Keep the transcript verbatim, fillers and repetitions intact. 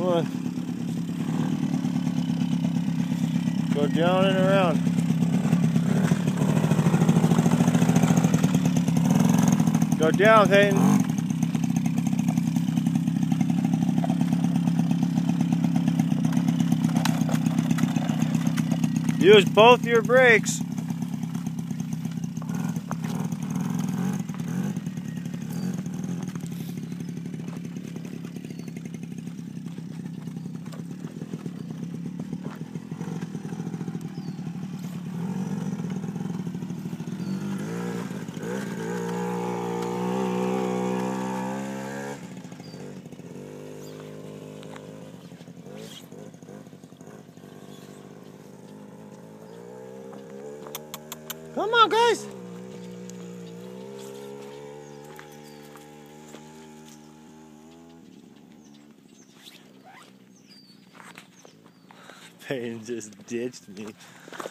on. Go down and around. Go down, Peyton. Use both your brakes. Come on, guys. Peyton just ditched me.